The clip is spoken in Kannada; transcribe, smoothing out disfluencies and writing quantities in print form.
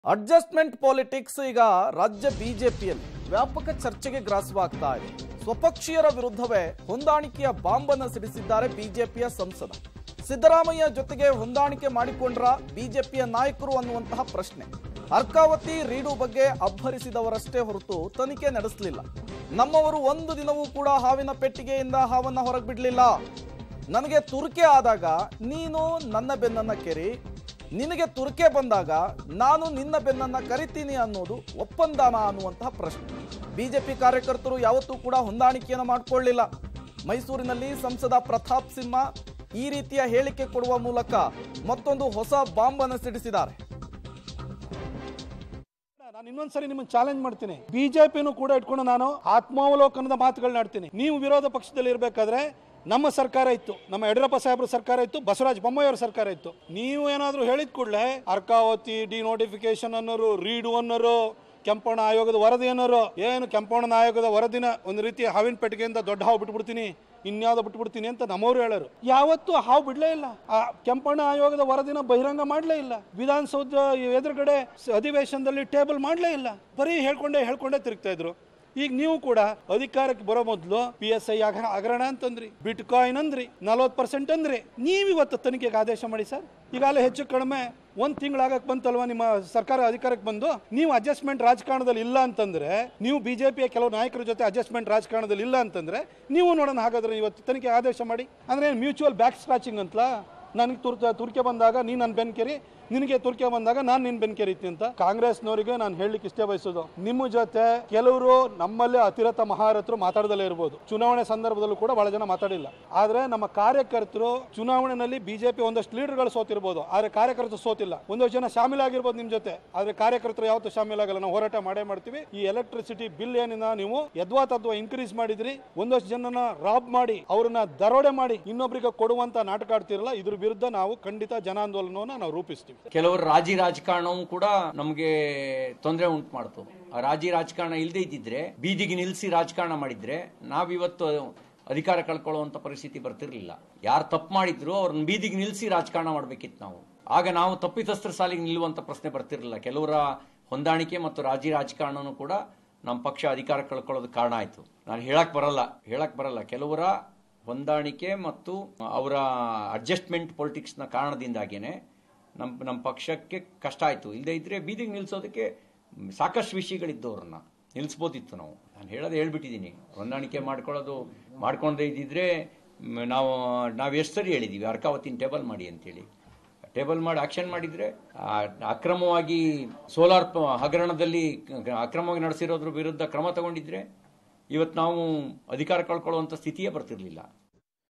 ಅಡ್ಜಸ್ಟ್ಮೆಂಟ್ ಪಾಲಿಟಿಕ್ಸ್ ಈಗ ರಾಜ್ಯ ಬಿಜೆಪಿಯಲ್ಲಿ ವ್ಯಾಪಕ ಚರ್ಚೆಗೆ ಗ್ರಾಸವಾಗ್ತಾ ಇದೆ. ಸ್ವಪಕ್ಷೀಯರ ವಿರುದ್ಧವೇ ಹೊಂದಾಣಿಕೆಯ ಬಾಂಬನ್ನು ಸಿಡಿಸಿದ್ದಾರೆ ಬಿಜೆಪಿಯ ಸಂಸದ. ಸಿದ್ದರಾಮಯ್ಯ ಜೊತೆಗೆ ಹೊಂದಾಣಿಕೆ ಮಾಡಿಕೊಂಡ್ರ ಬಿಜೆಪಿಯ ನಾಯಕರು ಅನ್ನುವಂತಹ ಪ್ರಶ್ನೆ. ಅರ್ಕಾವತಿ ರೀಡು ಬಗ್ಗೆ ಅಬ್ಬರಿಸಿದವರಷ್ಟೇ ಹೊರತು ತನಿಖೆ ನಡೆಸಲಿಲ್ಲ. ನಮ್ಮವರು ಒಂದು ದಿನವೂ ಕೂಡ ಹಾವಿನ ಪೆಟ್ಟಿಗೆಯಿಂದ ಹಾವನ್ನ ಹೊರಗೆ ಬಿಡಲಿಲ್ಲ. ನನಗೆ ತುರ್ಕೆ ಆದಾಗ ನೀನು ನನ್ನ ಬೆನ್ನನ್ನ ಕೆರಿ, ನಿನಗೆ ತುರ್ಕೆ ಬಂದಾಗ ನಾನು ನಿನ್ನ ಬೆನ್ನನ್ನ ಕರಿತೀನಿ ಅನ್ನೋದು ಒಪ್ಪಂದನ ಅನ್ನುವಂತಹ ಪ್ರಶ್ನೆ. ಬಿಜೆಪಿ ಕಾರ್ಯಕರ್ತರು ಯಾವತ್ತೂ ಕೂಡ ಹೊಂದಾಣಿಕೆಯನ್ನು ಮಾಡಿಕೊಳ್ಳಿಲ್ಲ. ಮೈಸೂರಿನಲ್ಲಿ ಸಂಸದ ಪ್ರತಾಪ್ ಸಿಂಹ ಈ ರೀತಿಯ ಹೇಳಿಕೆ ಕೊಡುವ ಮೂಲಕ ಮತ್ತೊಂದು ಹೊಸ ಬಾಂಬ್ ಅನ್ನು ಸಿಡಿಸಿದ್ದಾರೆ. ನಾನು ಇನ್ನೊಂದ್ಸರಿ ನಿಮ್ಮನ್ನು ಚಾಲೆಂಜ್ ಮಾಡ್ತೀನಿ. ಬಿಜೆಪಿನೂ ಕೂಡ ಇಟ್ಕೊಂಡು ನಾನು ಆತ್ಮಾವಲೋಕನದ ಮಾತುಗಳನ್ನ ಆಡ್ತೀನಿ. ನೀವು ವಿರೋಧ ಪಕ್ಷದಲ್ಲಿ ಇರಬೇಕಾದ್ರೆ ನಮ್ಮ ಸರ್ಕಾರ ಇತ್ತು, ನಮ್ಮ ಯಡಿಯೂರಪ್ಪ ಸಾಹೇಬ್ರ ಸರ್ಕಾರ ಇತ್ತು, ಬಸವರಾಜ ಬೊಮ್ಮಾಯಿ ಅವರ ಸರ್ಕಾರ ಇತ್ತು. ನೀವು ಏನಾದರೂ ಹೇಳಿದ ಕೂಡಲೇ ಅರ್ಕಾವತಿ ಡಿನೋಟಿಫಿಕೇಶನ್ ಅನ್ನೋರು, ರೀಡು ಅನ್ನೋರು, ಕೆಂಪಣ್ಣ ಆಯೋಗದ ವರದಿ ಅನ್ನೋರು, ಏನು ಕೆಂಪಣ್ಣ ಆಯೋಗದ ವರದಿನ ಒಂದು ರೀತಿ ಹಾವಿನ ಪೆಟ್ಟಿಗೆಯಿಂದ ದೊಡ್ಡ ಹಾವು ಬಿಟ್ಬಿಡ್ತೀನಿ, ಇನ್ಯಾವುದೋ ಬಿಟ್ಬಿಡ್ತೀನಿ ಅಂತ ನಮ್ಮವ್ರು ಹೇಳೋರು. ಯಾವತ್ತೂ ಹಾವು ಬಿಡ್ಲೇ ಇಲ್ಲ. ಆ ಕೆಂಪಣ್ಣ ಆಯೋಗದ ವರದಿನ ಬಹಿರಂಗ ಮಾಡಲೇ ಇಲ್ಲ. ವಿಧಾನಸೌಧ ಎದುರುಗಡೆ ಅಧಿವೇಶನದಲ್ಲಿ ಟೇಬಲ್ ಮಾಡಲೇ ಇಲ್ಲ. ಬರೀ ಹೇಳ್ಕೊಂಡೇ ತಿರುಗ್ತಾ ಇದ್ರು. ಈಗ ನೀವು ಕೂಡ ಅಧಿಕಾರಕ್ಕೆ ಬರೋ ಮೊದಲು PSI ಹಗರಣ ಅಂತಂದ್ರಿ, ಬಿಟ್ ಕಾಯಿನ್ ಅಂದ್ರಿ, 40% ಅಂದ್ರಿ. ನೀವಿವತ್ತು ತನಿಖೆಗೆ ಆದೇಶ ಮಾಡಿ ಸರ್. ಈಗಾಗಲೇ ಹೆಚ್ಚು ಕಡಿಮೆ 1 ತಿಂಗಳಾಗಕ್ಕೆ ಬಂತಲ್ವಾ ನಿಮ್ಮ ಸರ್ಕಾರ ಅಧಿಕಾರಕ್ಕೆ ಬಂದು. ನೀವು ಅಡ್ಜಸ್ಟ್ಮೆಂಟ್ ರಾಜಕಾರಣದಲ್ಲಿ ಇಲ್ಲ ಅಂತಂದ್ರೆ, ನೀವು ಬಿಜೆಪಿಯ ಕೆಲವು ನಾಯಕರ ಜೊತೆ ಅಡ್ಜಸ್ಟ್ಮೆಂಟ್ ರಾಜಕಾರಣದಲ್ಲಿ ಇಲ್ಲ ಅಂತಂದ್ರೆ ನೀವು ನೋಡೋಣ. ಹಾಗಾದ್ರೆ ಇವತ್ತು ತನಿಖೆ ಆದೇಶ ಮಾಡಿ. ಅಂದ್ರೆ ಮ್ಯೂಚುವಲ್ ಬ್ಯಾಕ್ ಸ್ಕ್ರಾಚಿಂಗ್ ಅಂತಲಾ? ನನಗೆ ತುರ್ಕೆ ಬಂದಾಗ ನೀನು ನನ್ನ ಬೆನ್ಕೆರಿ, ನಿನಗೆ ತುರ್ಕೆ ಬಂದಾಗ ನಾನು ನಿನ್ನ ಬೆನ್ಕೆರಿತೀನಿ ಅಂತ. ಕಾಂಗ್ರೆಸ್ನವರಿಗೆ ನಾನು ಹೇಳಲಿಕ್ಕೆ ಇಷ್ಟೇ ಬಯಸೋದು, ನಿಮ್ಮ ಜೊತೆ ಕೆಲವರು ನಮ್ಮಲ್ಲೇ ಅತಿರಥ ಮಹಾರಥರು ಮಾತಾಡದಲ್ಲೇ ಇರ್ಬೋದು. ಚುನಾವಣೆ ಸಂದರ್ಭದಲ್ಲೂ ಕೂಡ ಬಹಳ ಜನ ಮಾತಾಡಿಲ್ಲ. ಆದ್ರೆ ನಮ್ಮ ಕಾರ್ಯಕರ್ತರು ಚುನಾವಣೆಯಲ್ಲಿ ಬಿಜೆಪಿ ಒಂದಷ್ಟು ಲೀಡರ್ಗಳು ಸೋತಿರ್ಬೋದು, ಆದ್ರೆ ಕಾರ್ಯಕರ್ತರು ಸೋತಿಲ್ಲ. ಒಂದಷ್ಟು ಜನ ಶಾಮೀಲಾಗಿರ್ಬೋದು ನಿಮ್ಮ ಜೊತೆ, ಆದ್ರೆ ಕಾರ್ಯಕರ್ತರು ಯಾವತ್ತೂ ಶಾಮೀಲಾಗಲ್ಲ. ನಾವು ಹೋರಾಟ ಮಾಡ್ತೀವಿ. ಈ ಎಲೆಕ್ಟ್ರಿಸಿಟಿ ಬಿಲ್ ಏನಿನ ನೀವು ಯದ್ವಾ ತದ್ವಾ ಇನ್ಕ್ರೀಸ್ ಮಾಡಿದ್ರಿ, ಒಂದಷ್ಟು ಜನನ ರಾಬ್ ಮಾಡಿ ಅವ್ರನ್ನ ದರೋಡೆ ಮಾಡಿ ಇನ್ನೊಬ್ಬರಿಗೆ ಕೊಡುವಂತ ನಾಟಕ ಆಡ್ತಿರಲ್ಲ. ಇದ್ರ ವಿರುದ್ಧ ನಾವು ಖಂಡಿತ ಜನಾಂದೋಲನವನ್ನ ನಾವು ರೂಪಿಸ್ತೀವಿ. ಕೆಲವರು ರಾಜಕಾರಣವೂ ಕೂಡ ನಮಗೆ ತೊಂದರೆ ಉಂಟು ಮಾಡ್ತು. ಆ ರಾಜಕಾರಣ ಇಲ್ಲದೆ ಇದ್ದಿದ್ರೆ, ಬೀದಿಗೆ ನಿಲ್ಲಿಸಿ ರಾಜಕಾರಣ ಮಾಡಿದ್ರೆ ನಾವಿವತ್ತು ಅಧಿಕಾರ ಕಳ್ಕೊಳ್ಳುವಂತ ಪರಿಸ್ಥಿತಿ ಬರ್ತಿರ್ಲಿಲ್ಲ. ಯಾರು ತಪ್ಪು ಮಾಡಿದ್ರು ಅವ್ರನ್ನ ಬೀದಿಗೆ ನಿಲ್ಲಿಸಿ ರಾಜಕಾರಣ ಮಾಡ್ಬೇಕಿತ್ತು ನಾವು. ಆಗ ನಾವು ತಪ್ಪಿತಸ್ಥರ ಸಾಲಿಗೆ ನಿಲ್ಲುವಂತ ಪ್ರಶ್ನೆ ಬರ್ತಿರ್ಲಿಲ್ಲ. ಕೆಲವರ ಹೊಂದಾಣಿಕೆ ಮತ್ತು ರಾಜಕಾರಣನೂ ಕೂಡ ನಮ್ಮ ಪಕ್ಷ ಅಧಿಕಾರ ಕಳ್ಕೊಳ್ಳೋದಕ್ಕೆ ಕಾರಣ ಆಯ್ತು. ನಾನು ಹೇಳಕ್ ಬರಲ್ಲ ಕೆಲವರ ಹೊಂದಾಣಿಕೆ ಮತ್ತು ಅವರ ಅಡ್ಜಸ್ಟ್ಮೆಂಟ್ ಪೊಲಿಟಿಕ್ಸ್ ನ ಕಾರಣದಿಂದಾಗೇನೆ ನಮ್ಮ ಪಕ್ಷಕ್ಕೆ ಕಷ್ಟ ಆಯ್ತು. ಇಲ್ಲದೆ ಇದ್ರೆ ಬೀದಿಗೆ ನಿಲ್ಸೋದಕ್ಕೆ ಸಾಕಷ್ಟು ವಿಷಯಗಳಿದ್ದು ಅವ್ರನ್ನ ನಿಲ್ಲಿಸ್ಬೋದಿತ್ತು. ನಾನು ಹೇಳ್ಬಿಟ್ಟಿದ್ದೀನಿ. ಹೊಂದಾಣಿಕೆ ಮಾಡ್ಕೊಂಡೇ ಇದ್ದಿದ್ರೆ ನಾವು ಎಷ್ಟು ಸರಿ ಹೇಳಿದೀವಿ ಅರ್ಕಾವತಿನ ಟೇಬಲ್ ಮಾಡಿ ಅಂತೇಳಿ. ಟೇಬಲ್ ಮಾಡಿ ಆಕ್ಷನ್ ಮಾಡಿದ್ರೆ, ಅಕ್ರಮವಾಗಿ ಸೋಲಾರ್ ಹಗರಣದಲ್ಲಿ ಅಕ್ರಮವಾಗಿ ನಡೆಸಿರೋದ್ರ ವಿರುದ್ಧ ಕ್ರಮ ತಗೊಂಡಿದ್ರೆ ಇವತ್ತು ನಾವು ಅಧಿಕಾರ ಕಳ್ಕೊಳ್ಳುವಂತ ಸ್ಥಿತಿಯೇ ಬರ್ತಿರ್ಲಿಲ್ಲ.